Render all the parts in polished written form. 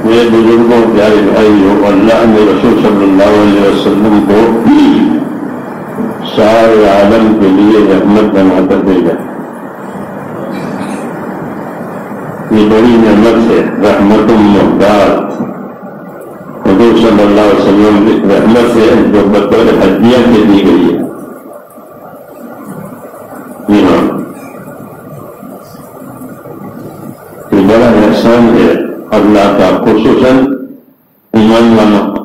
میرے بزرگوں پیارے بھائیوں، اللہ نے رسول صلی اللہ علیہ وسلم کو سارے عالم کے لیے رحمت بنا کر بھیجا. یہ بڑی نعمت ہے، رحمت محتاط. حضور صلی اللہ علیہ وسلم کی رحمت ہے جو بطور ہدیہ کے دی گئی ہے. جی ہاں، یہ بڑا احسان ہے اللہ کا، خصوصاً ایمان والوں کا.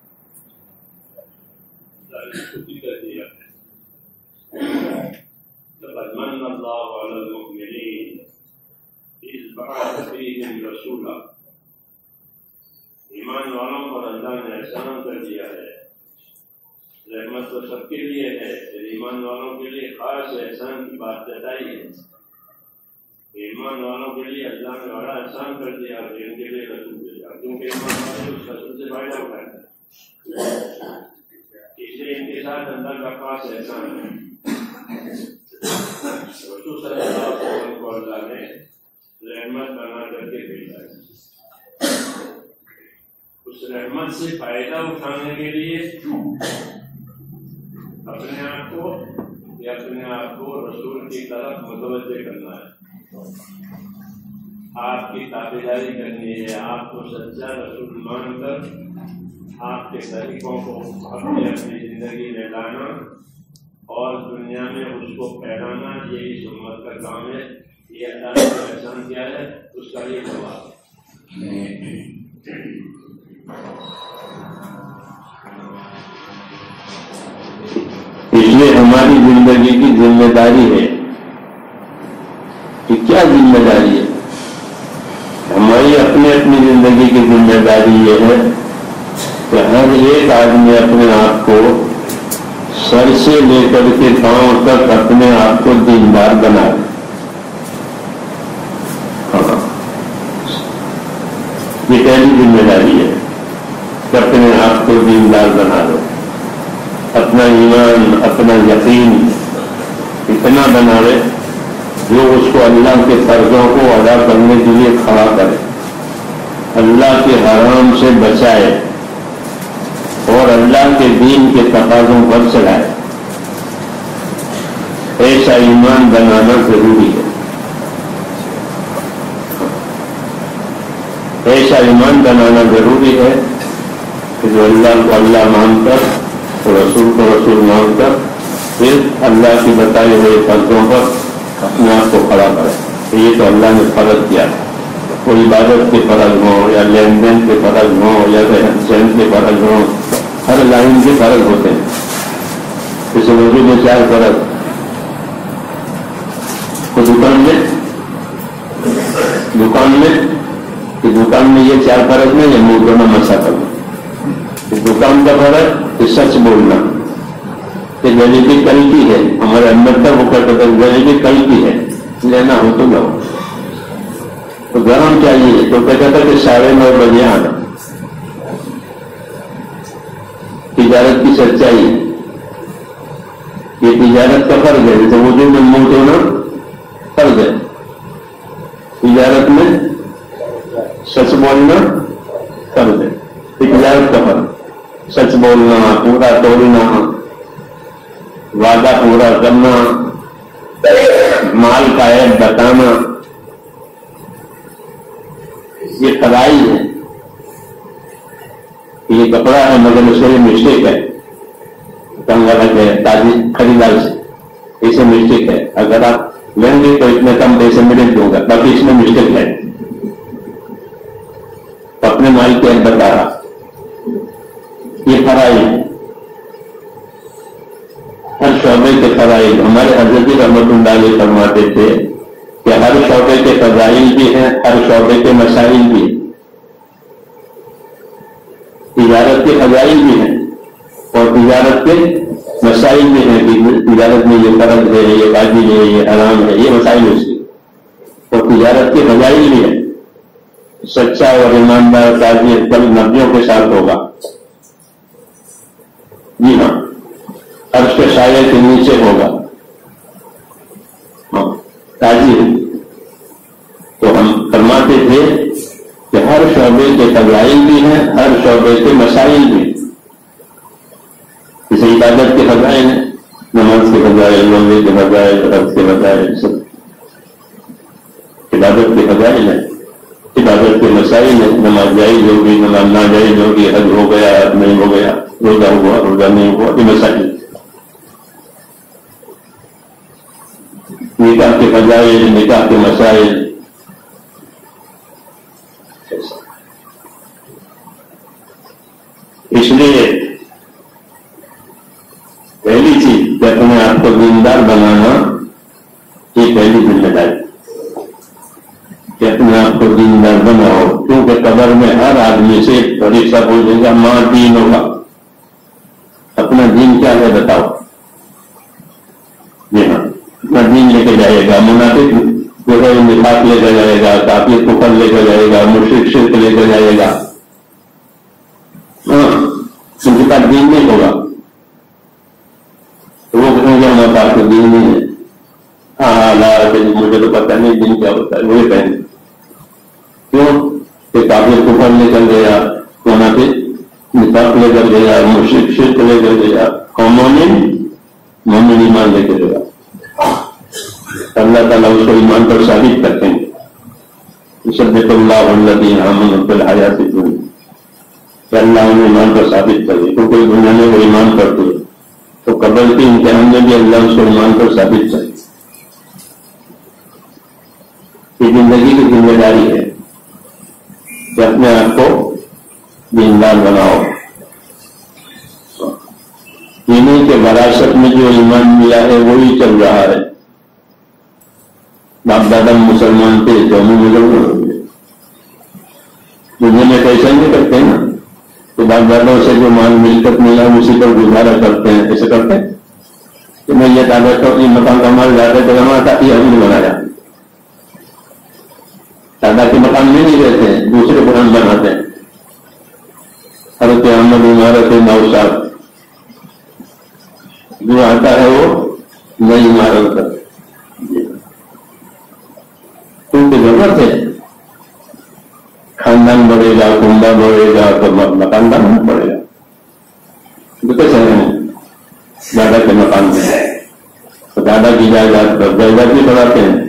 ایمان والوں پر اللہ نے احسان کر دیا ہے. رحمت تو سب کے لیے ہے، ایمان والوں کے لیے خاص احسان کی بات بتائی ہے. ایمان والوں کے لیے اللہ نے بڑا احسان کر دیا کہ ان کے لیے رسول بھیجا، کیونکہ ایمان والے اس رسول سے فائدہ اٹھاتے ہیں. اس لیے ان کے ساتھ اللہ کا خاص احسان ہے. رسول صلی اللہ علیہ وسلم کو اللہ نے رحمت بنا کر کے بھیجا ہے. اس رحمت سے فائدہ اٹھانے کے لیے اپنے آپ کو رسول کی طرف متوجہ کرنا ہے. آپ کی تابعداری کرنی ہے. آپ کو سچا رسول مان کر آپ کے طریقوں کو اپنی زندگی میں لانا اور دنیا میں اس کو پھیلانا، یہی امت کا کام ہے. یہ اللہ نے احسان کیا ہے، اس کا یہ جواب ہے. اس لیے ہماری زندگی کی ذمہ داری ہے. کہ کیا ذمہ داری ہے؟ ہماری اپنی زندگی کی ذمہ داری یہ ہے کہ ہر ایک آدمی اپنے آپ کو سر سے لے کر کے پاؤں تک اپنے آپ کو دیندار بنا دے. یہ پہلی ذمہ داری ہے کہ اپنے آپ کو دیندار بنا دو. اپنا ایمان، اپنا یقین اتنا بنا لے جو اس کو اللہ کے فرضوں کو ادا کرنے کے لیے کھڑا کرے، اللہ کے حرام سے بچائے اور اللہ کے دین کے تقاضوں پر چلائے. ایسا ایمان بنانا ضروری ہے. ایسا ایمان بنانا ضروری ہے کہ جو اللہ کو اللہ مان کر، رسول کو رسول مان کر، پھر اللہ کی بتائے ہوئے فرضوں پر اپنے آپ کو کھڑا کرے. یہ تو اللہ نے فرض کیا ہے. کوئی عبادت کے فرض ہوں یا لین دین کے فرض ہوں یا رہن سہن کے فرض ہوں، ہر لائن کے فرض ہوتے ہیں. جیسے وضو میں 4 فرض، تو دکان میں یہ 4 فرض میں یہ منہ دھونا، مسا کرنا. دکان کا فرض کہ سچ بولنا، کہ جلیبی کل کی ہے. ہمارے اندر تک وہ کہتا تھا جلیبی کل کی ہے، لینا ہو تو لاؤ. تو گرم چاہیے تو کہتا تھا کہ 9:30 بجے آنا. تجارت کی سچائی، یہ تجارت کا فرض ہے. جیسے وضو میں منہ دھونا فرض ہے، تجارت میں سچ بولنا فرض ہے. تجارت کا فرض سچ بولنا، پورا توڑنا، وعدہ پورا کرنا، مال کا عیب بتانا، یہ فضائل ہے. یہ کپڑا ہے مگر اس میں مسٹیک ہے، کم غلط ہے تازی خریدار سے، اسے مسٹیک ہے. اگر آپ لیں گے تو اتنے کم پیسے میں دے دوں گا، باقی اس میں مسٹیک ہے. اپنے مال کے عیب بتا رہا، یہ فرائض، ہر شعبے کے فرائض. ہمارے حضرت رحمت اللہ علیہ فرماتے تھے کہ ہر شعبے کے فضائل بھی ہیں، ہر شعبے کے مسائل بھی ہیں. تجارت کے فضائل بھی ہیں اور تجارت کے مسائل بھی ہیں کہ تجارت میں یہ فرض ہے، یہ واجب ہے، یہ حرام ہے، یہ مسائل اس کے. اور تجارت کے فضائل بھی ہیں. سچا اور ایماندار تاجر کل نبیوں کے ساتھ ہوگا. جی ہاں، عرش کے سائے کے نیچے ہوگا. تاجر تو ہم فرماتے تھے کہ ہر شعبے کے فضائل بھی ہیں، ہر شعبے کے مسائل بھی. جیسے عبادت کے فضائل ہیں، نماز کے فضائل، روزے کے فضائل، حج کے فضائل، سب عبادت کے فضائل ہیں. عبادت کے مسائل ہیں، نماز جائز ہوگی، نماز ناجائز ہوگی، حج ہو گیا، حج نہیں ہو گیا، روزہ ہوا، روزہ نہیں ہوا، یہ مسائل. نکاح کے فضائل، نکاح کے مسائل. اس لیے پہلی چیز کہ اپنے آپ کو دیندار بنانا، یہ پہلی ذمہ داری کہ اپنے آپ کو دیندار بناؤ. کیونکہ قبر میں ہر آدمی سے فرشتہ پوچھے گا ماں دین ہوگا، اپنا دین کیا ہے بتاؤ. جی ہاں، اپنا دین لے کے جائے گا. منافق جو ہے نفاق لے کے جائے گا، کافر کفر لے کے جائے گا، مشرک شرک لے کے جائے گا. ان کے پاس دین نہیں ہوگا تو وہ کہیں گے ہمارے پاس تو دین نہیں ہے. مجھے تو پتہ نہیں دین کیا ہوتا ہے، وہی کہیں گے. کیوں کہ کافر کفر لے کر گیا، منافق نفاق لے کر گیا، مشرک شرک لے کر گیا، مومن ایمان لے کر گیا. اللہ تعالیٰ اس کو ایمان پر ثابت کرتے ہیں. یثبت اللہ الذین آمنوا بالحیاۃ الدنیا، کہ اللہ انہیں ایمان پر ثابت کرے. کیونکہ دنیا میں وہ ایمان کرتے ہیں تو قبر کے امتحان میں بھی اللہ اس کو ایمان پر ثابت کرے. یہ زندگی کی ذمہ داری ہے کہ اپنے آپ کو دیندار بناؤ. انہیں کے وراثت میں جو ایمان ملا ہے وہی چل رہا ہے. باپ دادا مسلمان تھے تو ہمیں مسلمان ہو گئے. دنیا میں پیسہ نہیں کرتے نا تو باپ دادوں سے جو مال ملکت ملا اسی پر گزارا کرتے ہیں. ایسے کرتے ہیں کہ میں یہ دادا کو اپنی مکان کا مال زیادہ کرنا تھا، یہ ہم نے بنایا. دادا کے مکان میں نہیں رہتے ہیں، دوسرے مکان بناتے ہیں. حضرت احمد عمارت نوشاد جو آتا ہے وہ نئی عمارت کرتے. کیونکہ ضرورت ہے، خاندان بڑھے گا، کنبہ بڑھے گا تو مکان بنانا پڑے گا. کیسے دادا کے مکان میں تو دادا کی جائیداد پر جائیداد بھی بڑھاتے ہیں.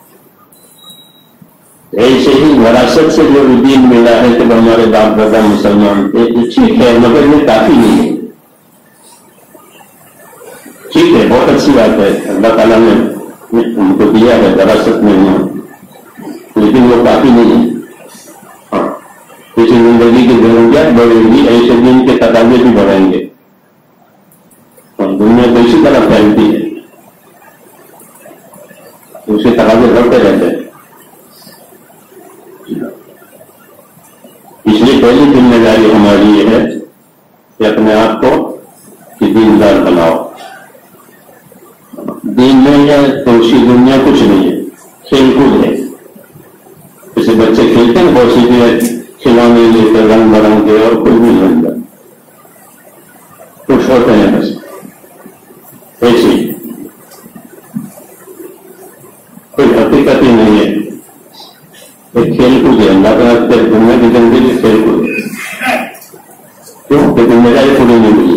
ایسے ہی وراثت سے جو دین ملا ہے کہ ہمارے باپ دادا مسلمان تھے، ٹھیک ہے مگر یہ کافی نہیں ہے. ٹھیک ہے، بہت اچھی بات ہے، اللہ تعالیٰ نے ان کو دیا ہے وراثت میں، لیکن وہ کافی نہیں ہے. ہاں، کسی زندگی کی ضروریات بڑھے گی، ایسے دین کے تقاضے بھی بڑھیں گے. دنیا تو اسی طرح پھیلتی ہے، اس کے تقاضے بڑھتے رہتے ہیں. اس لیے پہلی ذمہ داری ہماری یہ ہے کہ اپنے آپ کو دیندار بناؤ. دین نہیں ہے تو اسی دنیا کچھ نہیں ہے، کھیل کود ہے. جیسے بچے کھیلتے ہیں بہت سی چیزیں، کھلونے لے کر رنگ برنگ کے اور کچھ بھی نہیں جاتا، خوش ہوتے ہیں بس. ایسے کوئی حقیقت ہی نہیں ہے، ایک کھیل کود ہے. اللہ تعالیٰ دنیا کی زندگی کھیل کود ہے. کیوں کہ ذمہ داری پوری نہیں ملی.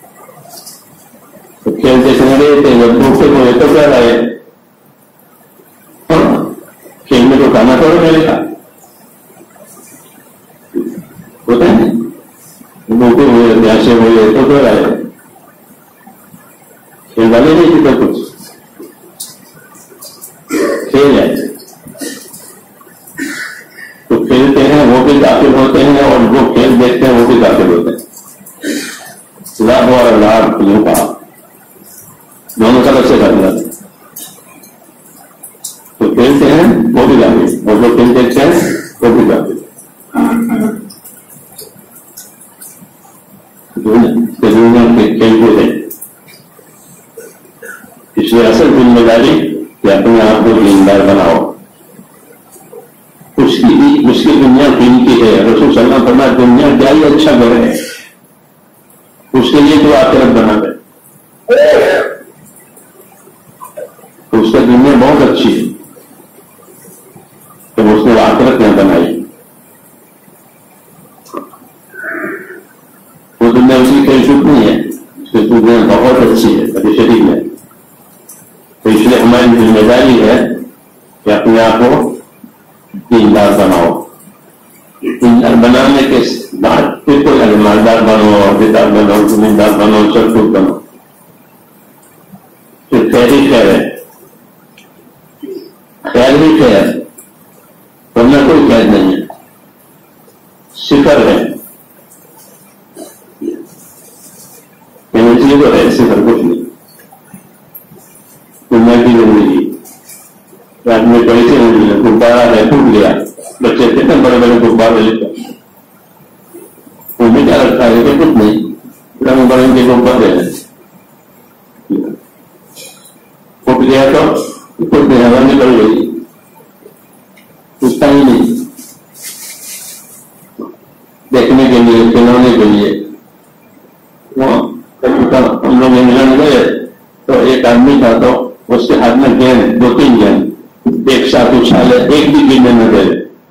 تو کھیلتے سمجھے تھے جب دوسرے کو یہ تو کیا رہے، کھیل میں تو کھانا تھوڑا ملے گا. ہوتا ہے دوسرے ہوئے پیاسے ہوئے تو کیا رہے، کھیل والے نہیں تھے تو کچھ کھیل ہے. تو کھیلتے ہیں وہ بھی داخل ہوتے ہیں اور جو کھیل دیکھتے ہیں وہ بھی داخل ہوتے ہیں. لاکھ اور لاکھ کلو کا دونوں طرف سے کرنا. تو کھیلتے ہیں وہ بھی داخل اور جو کھیل دیکھتے ہیں وہ بھی داخل. دنیا کے کھیل کو ہے. اس لیے اصل ذمہ داری کہ اپنے آپ کو دیندار بناؤ. اس کی دنیا قیمتی ہے. رسول صلی اللہ علیہ وسلم فرمایا دنیا کیا ہی اچھا گھر ہے، اس کے لیے تو آخرت بنا دے. اس کا دنیا بہت اچھی ہے تو اس نے آخرت نہ بنائی. शुद्ध नहीं है, उसकी खूबियां बहुत अच्छी है कभी शरीर में। तो इसलिए हमारी जिम्मेदारी है कि अपने आप को दीनदार बनाओ। दीनदार बनाने के बाद फिर कोई मालदार बनो, अहदेदार बनो, जमींदार बनो, सब कुछ बनो, फिर खैर ही खैर है, खैर ही खैर, वरना कोई खैर नहीं है, सिफर है। इसलिए तो है सिफर, कुछ नहीं। दुनिया की जिंदगी रात में पैसे हो गए, गुब्बारा है टूट गया, बच्चे कितने बड़े बड़े गुब्बारे लेकर उनमें क्या रखा है कि कुछ नहीं, रंग बिरंगे गुब्बारे हैं। फूट गया तो कुछ नहीं, हवा निकल गई, उसका ही नहीं, देखने के लिए, खिलौने के लिए। हम लोग इंग्लैंड गए तो एक आदमी था, तो उसके हाथ में गेंद, 2-3 गेंद एक साथ उछाले, एक भी गिरने न गए,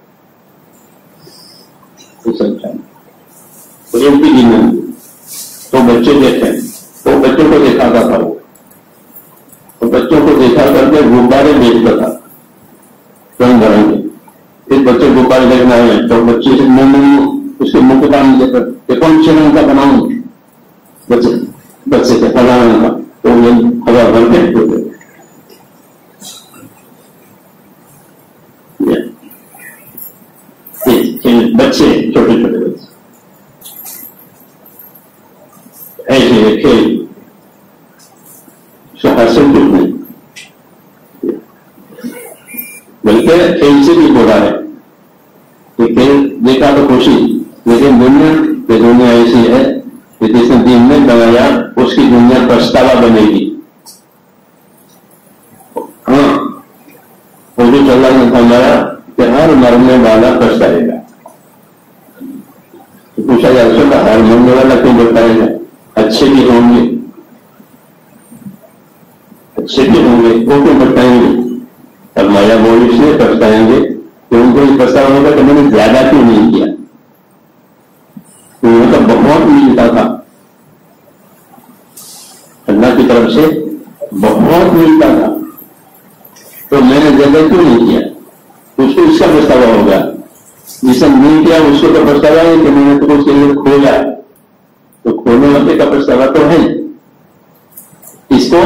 तो एक भी गिरने। तो बच्चे देखे, तो बच्चों को दिखाता था वो, तो बच्चों को देखा करके गुब्बारे बेचता था रंग बिरंगे। फिर बच्चे गुब्बारे देखना है तो बच्चे से मुंह उसके मुंह को काम देकर कौन से रंग का बनाऊं, बच्चे के फला रंग का, तो ये हवा भर के बच्चे, छोटे छोटे बच्चे ऐसे खेल हासिल कुछ नहीं, बल्कि खेल से भी बुरा है कि खेल देखा तो खुशी, लेकिन दुनिया ऐसी है कि जिसने दिन में बनाया उसकी दुनिया पछतावा बनेगी। हाँ, हुजूर सल्लल्लाहु अलैहि वसल्लम ने फरमाया कि हर मरने वाला पछताएगा। तो पूछा जा सकता हर मरने वाला क्यों बताएगा? अच्छे भी होंगे, अच्छे भी होंगे, वो क्यों बताएंगे? फरमाया वो इसलिए पछताएंगे कि उनको ये पछतावा होगा कि मैंने ज्यादा क्यों नहीं किया, उन्हें तो बहुत मिलता था अल्लाह की तरफ से, बहुत मिलता था, तो मैंने ज्यादा क्यों नहीं किया, उसको इसका पछतावा होगा। जिसने नहीं किया उसको तो पछतावा है कि मैंने तो उसके लिए खोया, तो खोने वाले का पछतावा तो है। इसको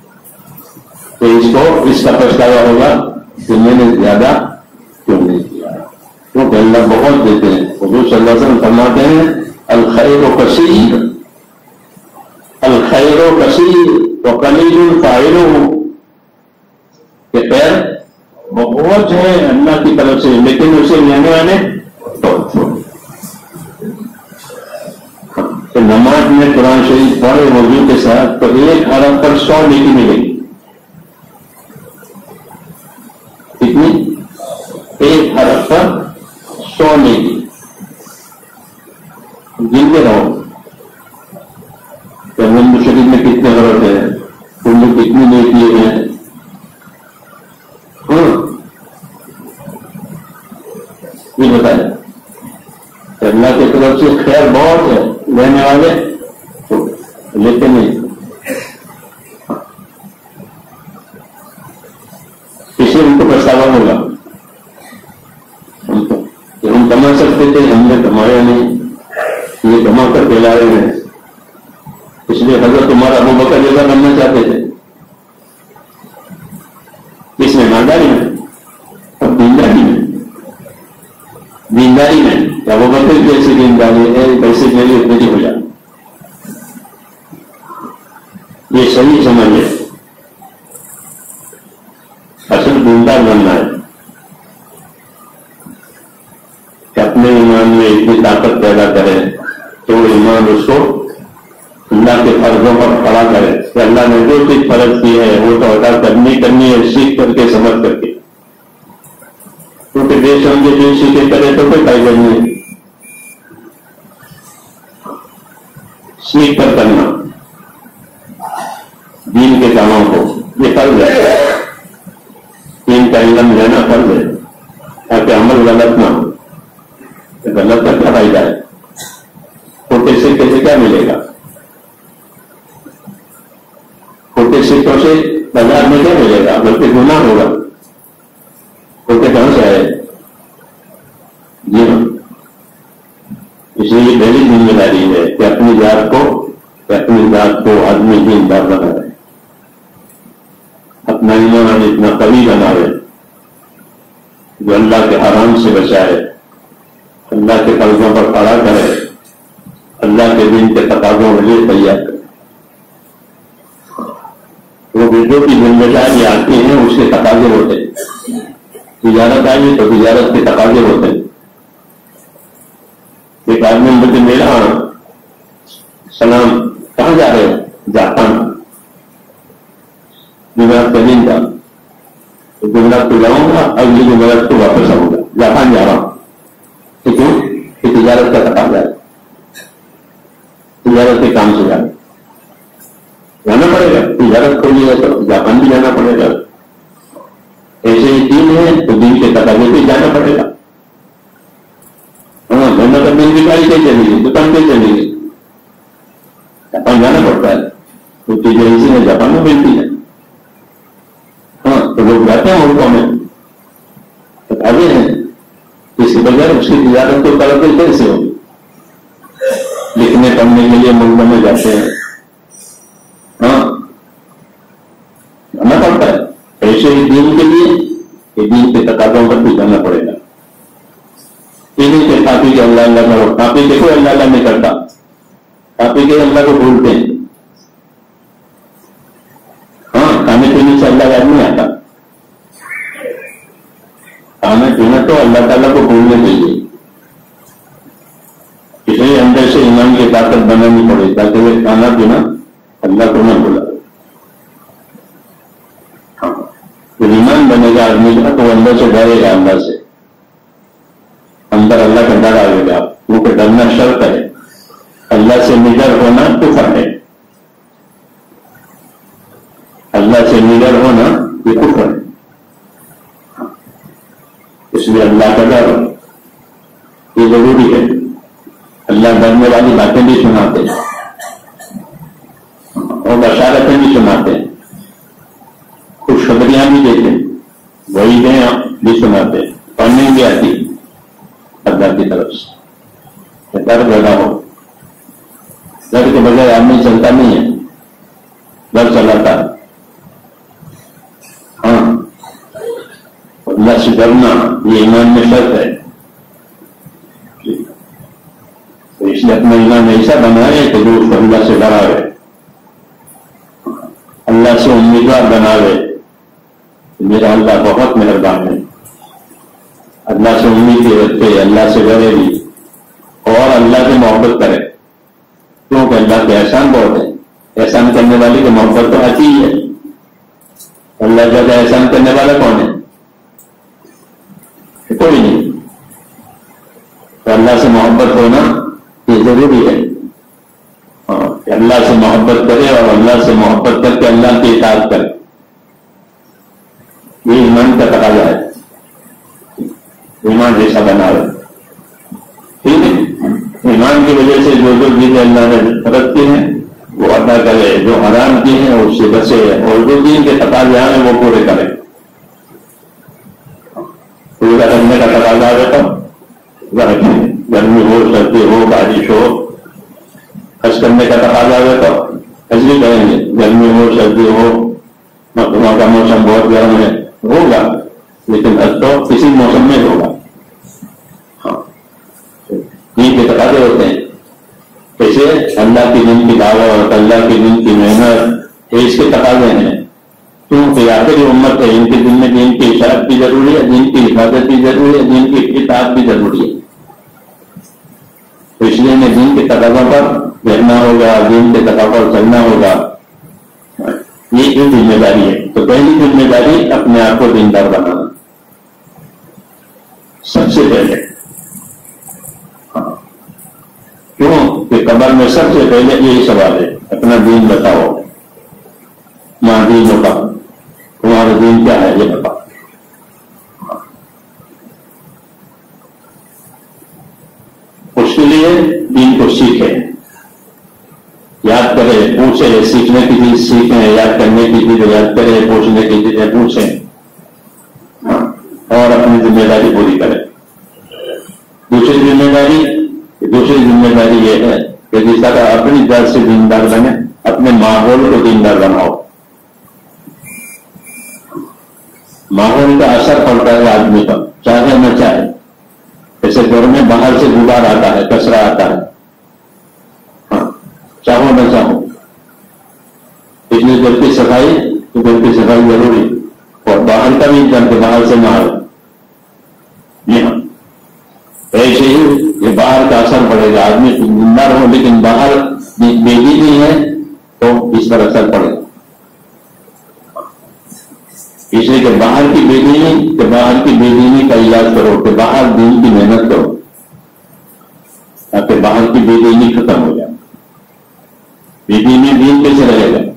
इसका पछतावा होगा कि मैंने ज्यादा क्यों नहीं किया। तो अल्लाह बहुत देते हैं। हुजूर सल्लल्लाहु अलैहि वसल्लम फरमाते हैं अल खैर कसीर व कलील फाइलुहु, कि खैर बहुत है अल्लाह की तरफ से, लेकिन उसे लेने वाले बहुत थोड़े। तो नमाज में कुरान शरीफ पढ़े वजू के साथ तो 1 हरफ पर 100 नेकी मिलेगी। कितनी? 1 हरफ पर 100 नेकी। गिनते रहो कि नंद शरीफ में कितने हरफ है, उनमें कितनी नेकी है। ये बताया अल्लाह की तरफ से खैर बहुत है, लेने वाले तो लेते नहीं। इसलिए उनको पछतावा होगा। हम कमा सकते थे, हमने कमाया नहीं, ये कमा कर फैला रहे हैं। इसलिए हजरत उमर अबू बकर जैसा बनना चाहते थे। किसमें? ईमानदारी में और दीनदारी में। दीनदारी में क्या वो बकर जैसी दीनदारी है, वैसे मेरी उतनी हो जाए, ये सही समझिए। असल दीनदार बनना है कि अपने ईमान में इतनी ताकत पैदा करे तो ईमान उसको अल्लाह के फर्जों पर खड़ा करे कि अल्लाह ने जो चीज फर्ज की है वो तो अदा करनी है, सीख करके समझ करके। क्योंकि देश समझे जो सीखे करे तो कोई फायदा नहीं है। सीख कर करना दीन के कामों को, ये फर्ज है। दीन का इल्म लेना फर्ज है ताकि अमल गलत ना हो। गलत का क्या फायदा है? तो कैसे क्या मिलेगा? عذاب میں کیا ملے گا؟ بلکہ گناہ ہوگا، بلکہ کہاں سے آئے؟ جی ہاں، اس لیے پہلی ذمہ داری ہے کہ اپنی ذات کو آدمی دیندار بنائے، اپنا ایمان اتنا قوی بنائے جو اللہ کے حرام سے بچائے، اللہ کے قرضوں پر کھڑا کرے، اللہ کے دین کے تقاضوں کے لیے تیار کرے۔ وہ جو کی ذمہ داری آتی ہیں اس کے تقاضے ہوتے ہیں، تجارت آئی تو تجارت کے تقاضے ہوتے ہیں۔ ایک آدمی مجھے میرا سلام، کہاں جا رہے ہو؟ جاپان۔ جمعرات کا دن تھا، تو جمعرات کو جاؤں گا، اگلی جمعرات کو واپس آؤں گا، جاپان جا رہا ہوں۔ ٹھیک ہے، کہ تجارت کا تقاضا ہے، تجارت کے کام سے جانا پڑے گا، تجارت کھولی ہے تو جاپان بھی جانا پڑے گا۔ ایسے ہی دین ہے تو دین کے تقاضے پہ جانا پڑے گا۔ ہاں، دھرنا کا دن بھی گاڑی کہیں چلے گی، دکان کہیں چلے گی، جاپان جانا پڑتا ہے، تو چیزیں اسی میں جاپان میں ملتی ہے۔ ہاں، تو لوگ جاتے ہیں ملکوں میں، تقاضے ہیں، اس کے بغیر اس کی تجارت کو ترقی کیسے ہوگی؟ لکھنے پڑھنے کے لیے ملکوں میں جاتے ہیں، ہاں جانا پڑتا ہے۔ ایسے ہی دین کے لیے کہ دین کے تقاضوں پر بھی جانا پڑے گا۔ نہیں کہ کافی کے اللہ اللہ کرو، کافی کے کوئی اللہ اللہ نہیں کرتا، کافی کے اللہ کو بھولتے ہیں۔ ہاں، کھانے پینے سے اللہ یاد نہیں آتا، کھانا پینا تو اللہ تعالیٰ کو بھولنے چاہیے، اس لیے اندر سے ایمان کی طاقت بنانی پڑے تاکہ وہ کھانا پینا اللہ کو نہ بھولا۔ ہاں، تو ایمان بنے گا آدمی کا تو اندر سے ڈرے گا، اللہ سے اندر اللہ کا ڈر آئے گا، کیونکہ ڈرنا شرط ہے، اللہ سے نڈر ہونا کفر ہے، اللہ سے نڈر ہونا یہ کفر ہے۔ اس لیے اللہ کا ڈر یہ ضروری ہے۔ اللہ ڈرنے والی باتیں بھی سناتے ہیں اور بشارتیں بھی سناتے ہیں، خوشخبریاں بھی دیتے ہیں، وعیدیں بھی سناتے ہیں، پڑھنے بھی آتی اللہ کی طرف سے۔ ڈر پیدا ہو، ڈر کے بغیر آدمی چلتا نہیں ہے، ڈر چلاتا ہے۔ ہاں، اللہ سے ڈرنا یہ ایمان میں شرط ہے، تو اس لیے اپنا ایمان ایسا بنائے کہ جو اس کو اللہ سے ڈراوے، اللہ سے امیدوار بناوے، میرا اللہ بہت مہربان ہے، اللہ سے امید رکھے، اللہ سے ڈرے بھی اور اللہ سے محبت کرے، کیونکہ اللہ کے احسان بہت ہے، احسان کرنے والے کی محبت تو آتی ہی ہے۔ اللہ کا احسان کرنے والا کون ہے؟ کوئی نہیں۔ تو اللہ سے محبت ہونا یہ ضروری ہے، کہ اللہ سے محبت کرے اور اللہ سے محبت کر کے اللہ کی اطاعت کرے، یہ ایمان کا تقاضا ہے، ایمان جیسا بنا رہے۔ ٹھیک ہے، ایمان کی وجہ سے جو چیزیں اللہ نے رکھی ہیں وہ ادا کرے، جو حرام کی ہیں اس سے بچے، اور جو دین کے تقاضے ہیں وہ پورے کرے۔ پورا کرنے کا تقاضا ہے تو گرمی ہو، سردی ہو، بارش ہو، حج کرنے کا تقاضا ہے تو حج بھی کریں گے، گرمی ہو، سردی ہو، وہاں کا موسم بہت گرم ہے ہوگا، لیکن حج تو کسی موسم میں ہوگا۔ ہاں، دین کے تقاضے ہوتے ہیں، کیسے اللہ کی دین کی دعوت، اللہ کی دین کی محنت، یہ اس کے تقاضے ہیں، کیونکہ آخری امت ہے، ان کے دن میں دین کی اشاعت بھی ضروری ہے، دین کی حفاظت بھی ضروری ہے، دین کی اطاعت بھی ضروری ہے۔ تو اس لیے ہمیں دین کے تقاضوں پر رہنا ہوگا، دین کے تقاضوں پر چلنا ہوگا، یہ ذمہ داری ہے۔ تو پہلی ذمہ داری اپنے آپ کو دیندار بنانا سب سے پہلے۔ کیوں کہ قبر میں سب سے پہلے یہی سوال ہے، اپنا دین بتاؤ، ماں دین کا تمہارا دین کیا ہے یہ بتاؤ۔ اس کے لیے دین کو سیکھے، یاد کرے، پوچھے، سیکھنے کی چیز سیکھیں، یاد کرنے کی چیز یاد کرے، پوچھنے کی چیزیں پوچھیں، اور اپنی ذمہ داری پوری کرے۔ دوسری ذمہ داری یہ ہے کہ جس طرح اپنی ذات سے دیندار بنے، اپنے ماحول کو دیندار بناؤ۔ ماحول کا اثر پڑتا ہے آدمی پر، چاہے نہ چاہے۔ جیسے گھر میں باہر سے غبار آتا ہے، کچرا آتا ہے، چاہو نہ چاہو، اس لیے گھر کی صفائی ضروری، اور باہر کا بھی انتظام کہ باہر سے نہ آئے۔ جی ہاں، ایسے ہی یہ باہر کا اثر پڑے گا۔ آدمی دیندار ہو لیکن باہر بے دینی ہے تو اس پر اثر پڑے گا۔ اس لیے کہ باہر کی بے دینی کا علاج کرو، کہ باہر دین کی محنت کرو تاکہ باہر کی بے دینی ختم ہو جائے۔ بے دینی دین کیسے رہے گا؟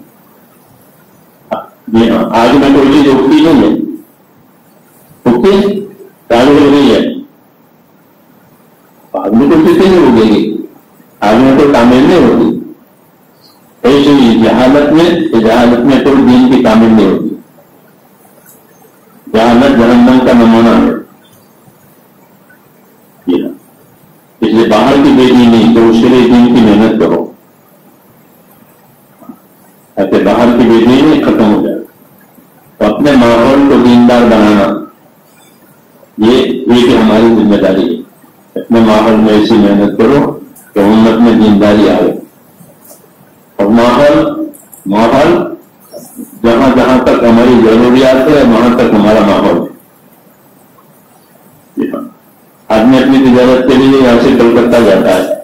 جی ہاں، آج میں کوئی چیز اٹھتی نہیں ہے، اٹھتی چالو ہو گئی ہے، آدمی کو کسی نہیں اٹھے گی، آدمی کو تعمیر نہیں ہوتی۔ ایسے ہی جہالت میں کوئی دین کی تعمیر نہیں ہوتی۔ جہالت جہنم کا نمونہ ہے۔ اس لیے باہر کی بے دینی تو اس کے لیے دین کی محنت کرو تاکہ باہر کی بے دینی ختم ہو جائے۔ تو اپنے ماحول کو دیندار بنانا یہ ہماری ذمہ داری ہے۔ اپنے ماحول میں ایسی محنت کرو کہ امت میں دینداری آئے، اور ماحول جہاں تک ہماری ضروریات ہے وہاں تک ہمارا ماحول ہے۔ آدمی اپنی تجارت کے لیے یہاں سے کلکتہ جاتا ہے،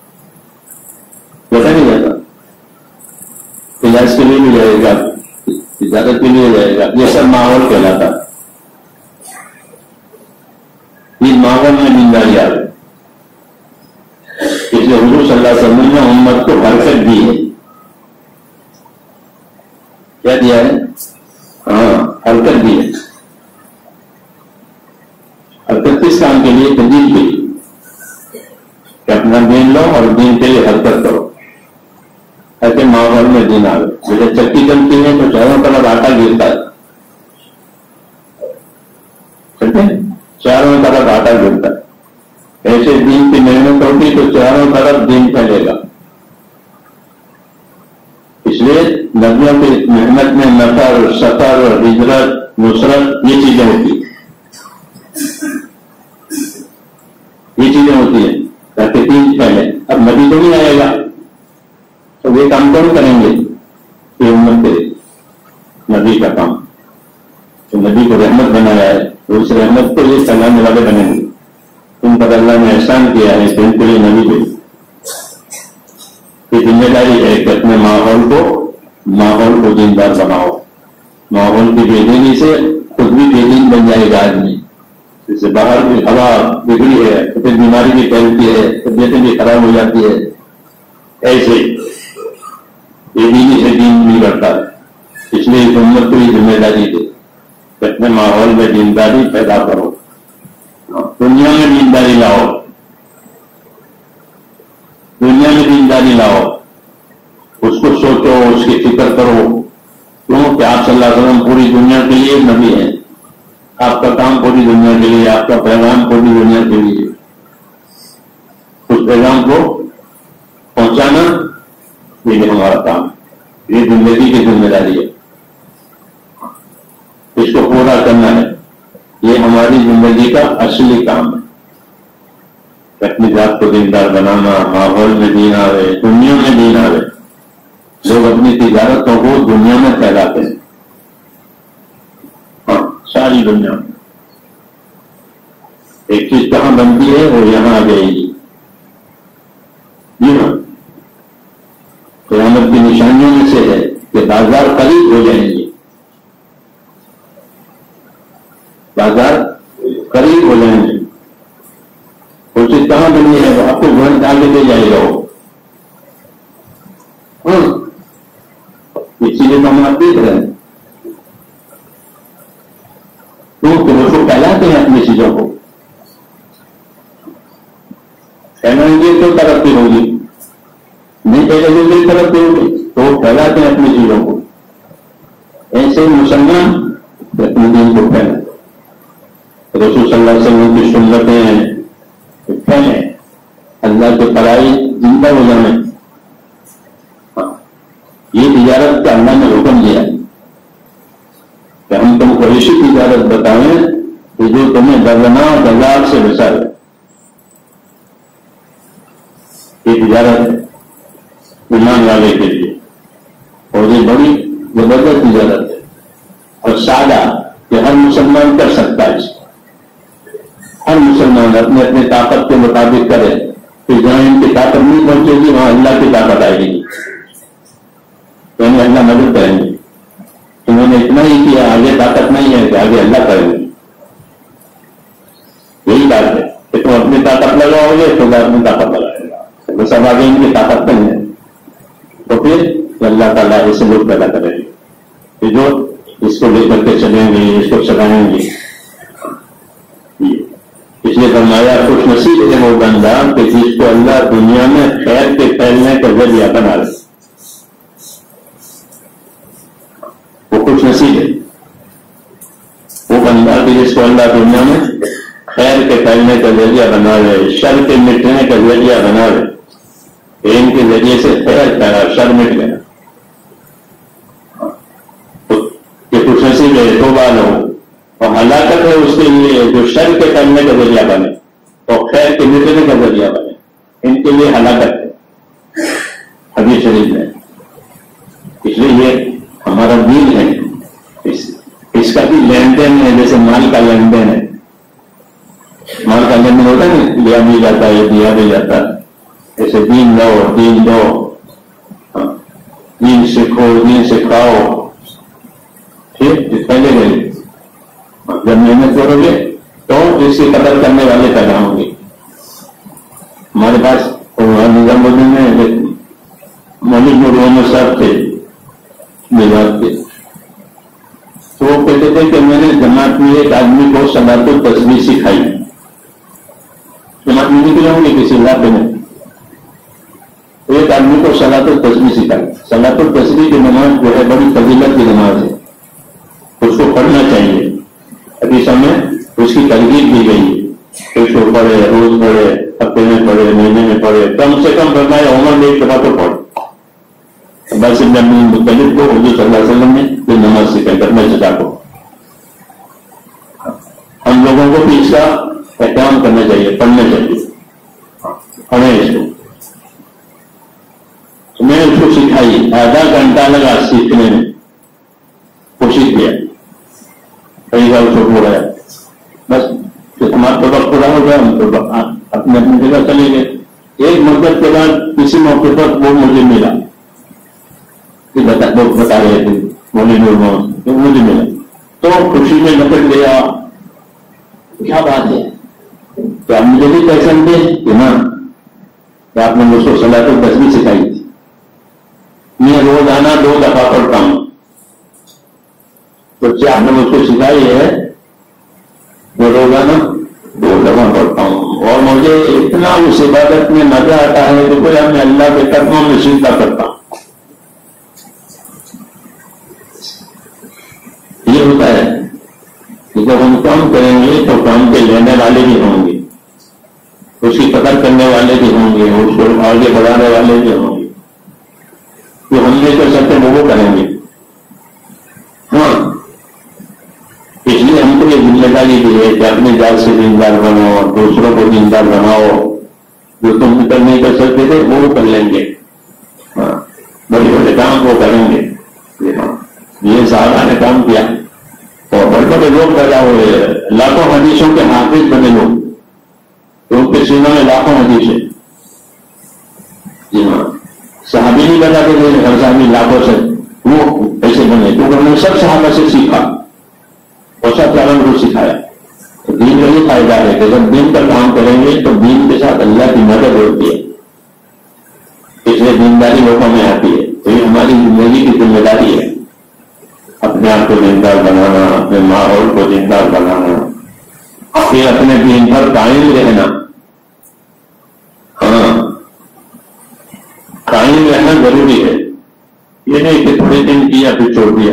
جاتا نہیں جاتا، علاج کے لیے بھی جائے گا، تجارت کے لیے جائے گا، یہ سب ماحول کہلاتا ہے۔ اس ماحول میں دینداری آ گئی، اس لیے حضور صلی اللہ علیہ وسلم نے امت کو برکت دی ہے۔ کیا دیا ہے؟ حرکت دی ہے۔ حرکت کس کام کے لیے؟ دین کے لیے، کہ اپنا دین لو اور دین کے لیے حرکت کرو تاکہ ماحول میں دین آئے۔ جیسے چکی چلتی ہے تو چاروں طرف آٹا گرتا ہے، چاروں طرف آٹا گرتا ہے۔ ایسے دین کی محنت ہوگی تو چاروں طرف دین پھیلے گا۔ اس لیے نبیوں کی محنت میں نفر، سفر، ہجرت، نصرت یہ چیزیں ہوتی ہیں تاکہ دین پھیلے۔ اب نبی تو نہیں آئے گا تو یہ کام کون کریں گے؟ یہ امت کرے نبی کا کام۔ تو نبی کو رحمت بنایا ہے تو اس رحمت کو یہ پھیلانے والے بنیں گے۔ ان پر اللہ نے احسان کیا ہے تو ان کے لیے نبی کو یہ ذمہ داری ہے کہ اپنے ماحول کو دیندار بناؤ۔ ماحول کی بے دینی سے خود بھی بے دین بن جائے گا آدمی۔ جس سے باہر کی ہوا بگڑی ہے تو پھر بیماری بھی پھیلتی ہے، طبیعتیں بھی خراب ہو جاتی ہے۔ ایسے بے دینی سے دین نہیں بڑھتا ہے۔ اس لیے اس امت کو یہ ذمہ داری دے کہ اپنے ماحول میں دینداری پیدا کرو، دنیا میں دینداری لاؤ، دنیا میں دینداری لاؤ، اس کو سوچو، اس کی فکر کرو۔ کیوں کہ آپ صلی اللہ علیہ وسلم پوری دنیا کے لیے نبی ہیں، آپ کا کام پوری دنیا کے لیے، آپ کا پیغام پوری دنیا کے لیے۔ اس پیغام کو پہنچانا یہ ہمارا کام، یہ زندگی کی ذمہ داری ہے، اس کو پورا کرنا ہے۔ یہ ہماری زندگی کا اصلی کام ہے، اپنی ذات کو دیندار بنانا، ماحول میں دین آوے، دنیا میں دین آوے۔ لوگ اپنی تجارتوں کو دنیا میں پھیلاتے ہیں، ساری دنیا میں ایک چیز کہاں بنتی ہے وہ یہاں آ جائے گی۔ جی ہاں، قیامت کی نشانیوں میں سے ہے کہ بازار قریب ہو جائیں گے، بازار قریب ہو جائیں گے۔ وہ چیز کہاں بنی ہے وہ آپ کو گھر ڈال کے جائے گا۔ یہ چیزیں تو ہم آپ دیکھ رہے ہیں، کیونکہ وہ تو پھیلاتے ہیں اپنی چیزوں کو، پھیلائیں گے تو ترقی ہوگی، نہیں ایک دوسرے کی طرف تو وہ پھیلاتے ہیں اپنی چیزوں کو. ایسے مسلمان اپنے دین کو پھیلاتے. رسول صلی اللہ علیہ وسلم کی سنتیں پھیلیں, اللہ کے پڑھائی زندہ ہو جانے. یہ تجارت کا اللہ نے حکم دیا کہ ہم تم کو ایسی تجارت بتائیں کہ جو تمہیں دردناک عذاب سے بچا لے. یہ تجارت ہے ایمان والے کے لیے, اور یہ بڑی زبردست تجارت ہے اور سادہ کہ ہر مسلمان کر سکتا ہے. اس کو ہر مسلمان اپنے اپنے طاقت کے مطابق کرے, کہ جہاں ان کی طاقت نہیں پہنچے گی وہاں اللہ کی طاقت آئے گی, یعنی اللہ مدد کریں گے. انہوں نے اتنا ہی کیا, آگے طاقت نہیں ہے کہ آگے اللہ کریں گے. یہی بات ہے کہ تم اپنی طاقت لگاؤ گے تو اپنی طاقت لگائے گا. بس اب آگے ان کی طاقت نہیں ہے تو پھر اللہ تعالیٰ ایسے لوگ پیدا کریں گے کہ جو اس کو لے کر کے چلیں گے, اس کو چلائیں گے. اس لیے فرمایا خوش نصیب ہے وہ بندہ کہ جس کو اللہ دنیا میں خیر کے پھیلنے کا ذریعہ بنا رہے. وہ خوش نصیب ہے وہ بندہ کہ جس کو اللہ دنیا میں خیر کے پھیلنے کا ذریعہ بنا رہے, شر کے مٹنے کا ذریعہ بنا رہے. ان کے ذریعے سے خیر پھیلا, شر مٹ گیا. یہ خوش نصیب ہے توبہ لو, اور ہلاکت ہے اس کے لیے جو شر کے پھیلنے کا ذریعہ بنے اور خیر کے مٹنے کا ذریعہ بنے. ان کے لیے ہلاکت ہے حدیث شریف میں. اس لیے یہ ہمارا دین ہے, اس کا بھی لین دین ہے جیسے مال کا لین دین ہے. مال کا لین دین ہوتا ہے نا, لیا بھی جاتا ہے, دیا بھی جاتا ہے. ایسے دین لو, دین دو, دین سیکھو, دین سکھاؤ. ٹھیک پہلے گئے جب محنت کرو گے تو اس کی قدر کرنے والے پیدا ہوں گے. ہمارے پاس نظام الدین میں مولوی نور محمد صاحب تھے میوات کے, تو وہ کہتے تھے کہ میں نے جماعت میں ایک آدمی کو صلاۃ التسبیح سکھائی. جماعت میں نہیں کیا ہوں گے کسی علاقے میں, ایک آدمی کو صلاۃ التسبیح سکھائی. صلاۃ التسبیح کی نماز جو ہے بڑی فضیلت کی نماز ہے, اس کو پڑھنا چاہیے. حدیثوں میں اس کی ترغیب دی گئی ہے کہ اس کو پڑھے, روز پڑھے, ہفتے میں پڑھے, مہینے میں پڑھے, کم سے کم پڑھنا ہے عمر میں ایک دفعہ تو پڑھ. بس مختلف کو حضور صلی اللہ علیہ وسلم نے کوئی نماز سکھائی کرنا چاہتا کو. ہم لوگوں کو بھی اس کا احترام کرنا چاہیے, پڑھنا چاہیے, پڑھیں اس کو. میں نے اس کو سکھائی, آدھا گھنٹہ لگا سیکھنے میں, کوشش کیا, کئی بار اس کو پورا ہے. بس ہمارا تو وقت پورا ہو گیا, ہم تو اپنے اپنی جگہ چلے گئے. ایک مدت کے بعد کسی موقع پر وہ مجھے ملا, بتا رہے تھے مولوی نور محمد, مجھے ملا تو خوشی میں لپٹ گیا. کیا بات ہے, تو آپ مجھے بھی پہچان دے کہ ہاں کہ آپ نے مجھ کو صلاۃ التسبیح سکھائی تھی. میں روزانہ 2 دفعہ پڑھتا ہوں. تو کیا آپ نے مجھ کو سکھائی ہے, میں روزانہ 2 دفعہ پڑھتا ہوں, اور مجھے اتنا اس عبادت میں مزہ آتا ہے کہ کوئی میں اللہ کے قدموں میں سجدہ کرتا ہوں. یہ ہوتا ہے کہ جب ہم کام کریں گے تو کام کے لینے والے بھی ہوں گے, اس کی قدر کرنے والے بھی ہوں گے, اس کو آگے بڑھانے والے بھی ہوں گے. جو ہم نہیں کر سکتے وہ کریں گے. ہاں, اس لیے ہم کو یہ ذمہ داری دی ہے کہ اپنے ذات سے دیندار بنو, دوسروں کو دیندار بناؤ. جو تم نہیں کر سکتے تھے وہ کر لیں گے. ہاں, بڑے بڑے کام وہ کریں گے. یہ صحابہ نے کام کیا اور بڑے بڑے لوگ پیدا ہوئے, لاکھوں حدیثوں کے حافظ بنے لوگ, تو ان کے سینوں میں لاکھوں حدیث ہے. جی ہاں, صحابی نہیں بتاتے تھے, ہر صحابی لاکھوں سے وہ ایسے بنے, کیونکہ انہوں نے سب صحابہ سے سیکھا اور سب تعلیم کو سکھایا. تو دین کا یہ فائدہ ہے کہ جب دین کا کام کریں گے تو دین کے ساتھ اللہ کی مدد ہوتی ہے. اس لیے دینداری لوگوں میں آتی ہے. تو یہ ہماری زندگی کی ذمہ داری ہے, اپنے آپ کو دیندار بنانا, اپنے ماحول کو دیندار بنانا, پھر اپنے دین پر قائم رہنا. ہاں, قائم رہنا ضروری ہے، یہ نہیں کہ تھوڑے دن کیا پھر چھوڑ دیا،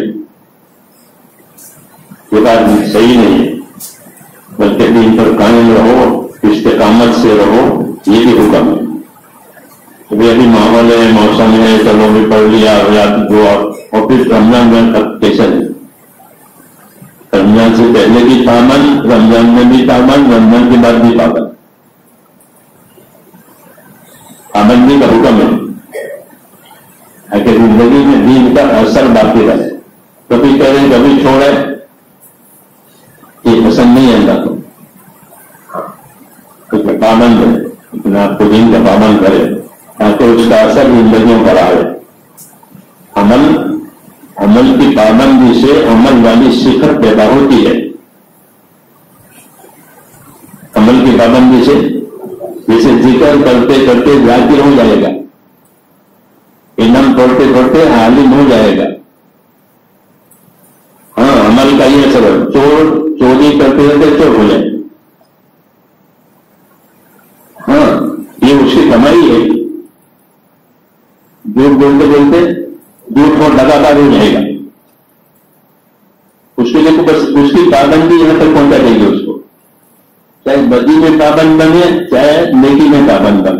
یہ بات صحیح نہیں ہے، بلکہ دین پر قائم رہو، استقامت سے رہو، یہ بھی حکم ہے۔ ابھی ماحول ہے، موسم ہے، چلو بھی پڑھ لیا یاد دعا، اور پھر رمضان میں کیسا ہے؟ رمضان سے پہلے بھی پابند، رمضان میں بھی پابند، رمضان کے بعد بھی پابند، پابندی کا حکم ہے کہ زندگی میں دین کا اثر باقی رہے، کبھی کرے کبھی چھوڑے، یہ پسند نہیں اللہ کو، پابند ہے، اپنے آپ کو دین کا پابند کرے تاکہ اس کا اثر زندگیوں پر آئے۔ عمل کی پابندی سے عمل والی صفت پیدا ہوتی ہے، عمل کی پابندی سے، جیسے ذکر کرتے کرتے ذاکر ہو جائے گا، علم پڑھتے پڑھتے عالم ہو جائے گا۔ ہاں، عمل کا یہ سبب، چوری کرتے کرتے چور ہو جائے، ہاں یہ اس کی کمائی ہے، جھوٹ بولتے بولتے جھوٹ کو لگاتار ہو جائے گا، اس کے لیے بس اس کی پابندی یہاں تک پہنچا دے گی اس کو، چاہے بدی میں پابند بنے چاہے نیکی میں پابند بنے،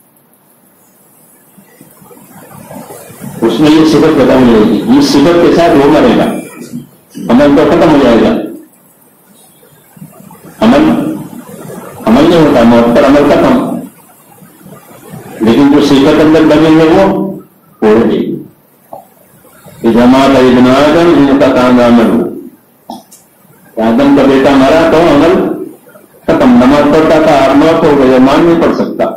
اس میں یہ صفت پتا ہو جائے گی، اس صفت کے ساتھ وہ مرے گا، عمل تو ختم ہو جائے گا، عمل نہیں ہوتا، موت پر عمل ختم، لیکن جو صفت اندر بنے گے وہ رہے گی۔ جماعت ابن آدم ان کا کام عمل ہو، آدم کا بیٹا مرا تو عمل ختم، نماز پڑھتا تھا اور موت ہو گئی، مان نہیں پڑھ سکتا،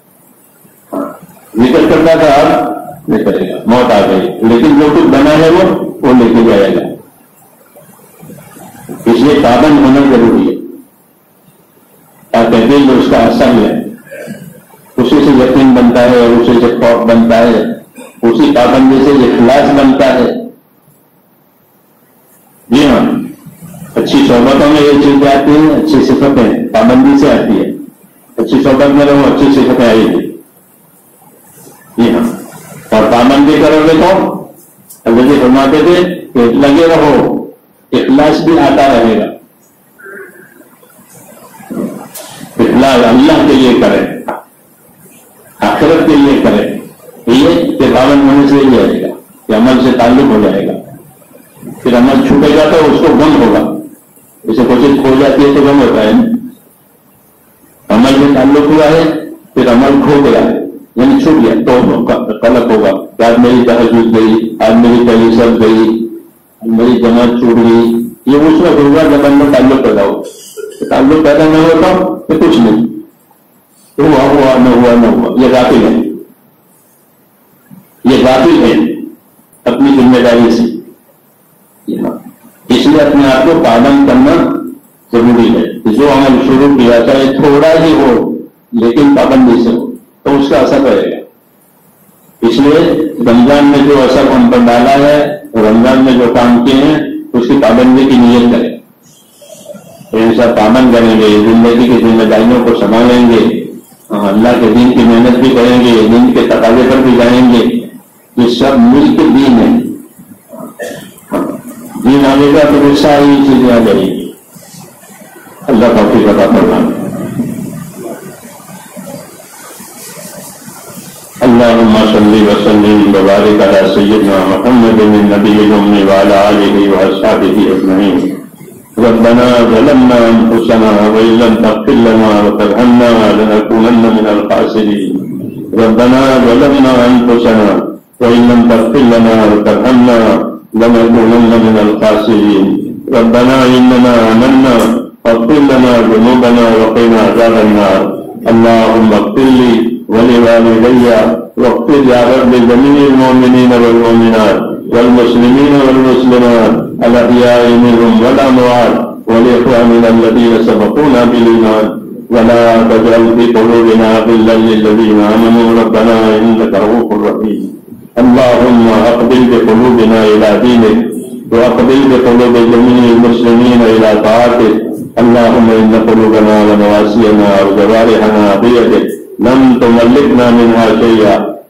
ذکر کرتا تھا اور نہیں کرے گا، موت آ گئی، لیکن جو کچھ بنا ہے وہ لے کے جائے گا، اس لیے پابند ہونا ضروری ہے تاکہ دل اس کا اثر ہے، اسی سے یقین بنتا ہے، اسی سے خوف بنتا ہے، اسی پابندی سے اخلاص بنتا ہے۔ جی ہاں، اچھی صحبتوں میں یہ چیزیں آتی ہیں، اچھی صفتیں پابندی سے آتی ہے، اچھی صحبت میں رہو اچھی صفتیں آئے گی، جی ہاں، اور پابندی کرو گے تو اللہ جی فرماتے تھے کہ لگے رہو، اخلاص بھی آتا رہے گا، اخلاص اللہ کے لیے کرے، آخرت کے لیے کرے، یہ کہ پابند ہونے سے یہ آئے گا کہ عمل سے تعلق ہو جائے گا، پھر عمل چھوٹے گا تو اس کو غم ہوگا، جیسے کوشش کھو جاتی ہے تو غم ہوتا ہے، عمل سے تعلق ہوا ہے پھر عمل کھو گیا ہے یعنی چھوٹ گیا تو قلق ہوگا کہ آج میری تہجد گئی، آج میری پہلی سب گئی، میری جماعت چھوٹ گئی، یہ اس وقت ہوگا جب اندر تعلق پیدا ہو، تعلق پیدا نہ ہوتا تو کچھ نہیں، ہوا نہ ہوا، یہ غافل ہے، یہ غافل ہے اپنی ذمہ داری سے، اس لیے اپنے آپ کو پابند کرنا ضروری ہے، جو عمل شروع کیا چاہے تھوڑا ہی ہو لیکن پابندی سے ہو تو اس کا اثر رہے گا، اس لیے رمضان میں جو اثر ہم پر ڈالا ہے، رمضان میں جو کام کیے ہیں اس کی پابندی کی نیت کریں، ایسا پابند کریں گے، زندگی کی ذمہ داریوں کو سنبھالیں گے، اللہ کے دین کی محنت بھی کریں گے، دین کے تقاضے پر بھی جائیں گے، یہ سب مل کے دین ہے، دین آنے گا تو ساری چیزیں آ جائیں گی، اللہ توفیق عطا فرمائے۔ اللهم صل وسلم وبارك على سيدنا محمد النبي الأمي وعلى آله وأصحابه أجمعين۔ ربنا ظلمنا أنفسنا وإن لم تغفر لنا وترحمنا لنكونن من الخاسرين۔ ربنا ظلمنا أنفسنا وإن لم تغفر لنا وترحمنا لنكونن من الخاسرين۔ ربنا إننا آمنا فاغفر لنا ذنوبنا وقنا عذاب النار۔ اللهم اغفر لي ولوالدي واغفر يا رب لجميع المؤمنين والمؤمنات والمسلمين والمسلمات الأحياء منهم والأموات ولإخواننا الذين سبقونا بالإيمان ولا تجعل في قلوبنا غلا للذين آمنوا ربنا إنك رؤوف رحيم۔ اللهم أقبل بقلوبنا إلى دينك وأقبل بقلوب جميع المسلمين إلى طاعتك۔ اللهم إن قلوبنا ونواسينا وجوارحنا بيدك لم تملكنا منها شيئا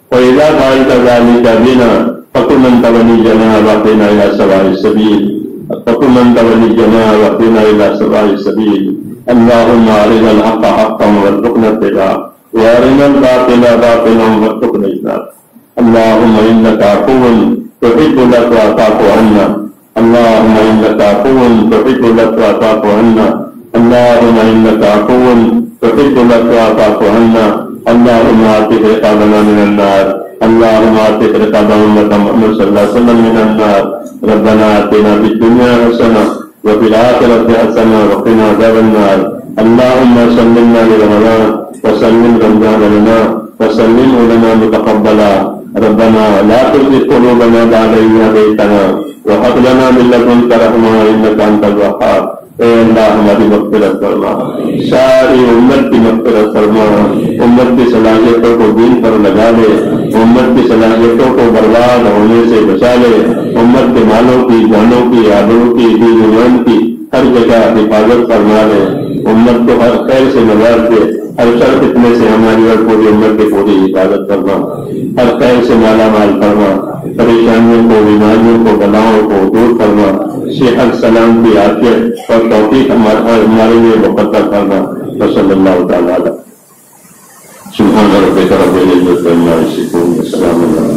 وإذا فعلت ذلك بنا فكن أنت ولينا واهدنا إلى سواء السبيل فكن أنت ولينا واهدنا إلى سواء السبيل اللهم أرنا الحق حقا وارزقنا اتباعه وأرنا الباطل باطلا وارزقنا اجتنابه اللهم إنك عفو تحب العفو فاعف عنا اللهم إنك عفو تحب العفو فاعف عنا اللهم إنك عفو تحب العفو فاعف عنا اللهم آتِك رقابنا من النار اللهم آتِك رقاب أمة محمد صلى الله عليه وسلم من النار ربنا آتنا في الدنيا حسنة وفي الآخرة حسنة وقنا عذاب النار اللهم سلمنا لرمضان وسلم رمضان لنا وسلمه لنا متقبلا ربنا لا تزغ قلوبنا بعد إذ هديتنا وهب لنا من لدنك رحمة إنك أنت الوهاب اے اللہ ہماری مغفرت فرما ساری امت کی مغفرت فرما امت کی صلاحیتوں کو دین پر لگا لے امت کی صلاحیتوں کو برباد ہونے سے بچا لے امت کے مالوں کی جانوں کی آبروں کی دین ایمان کی ہر جگہ حفاظت فرما لے امت کو ہر خیر سے نواز دے ہر شر فتنے سے ہماری اور پوری امت کی پوری حفاظت فرما ہر خیر سے مالا مال فرما پریشانیوں کو بیماریوں کو بلاؤں کو دور فرما صحت سلام کی عافیت اور توفیق ہمارے لیے مقدر فرما صلی اللہ تعالیٰ سبحان ربک رب العزت عما یصفون وسلام علی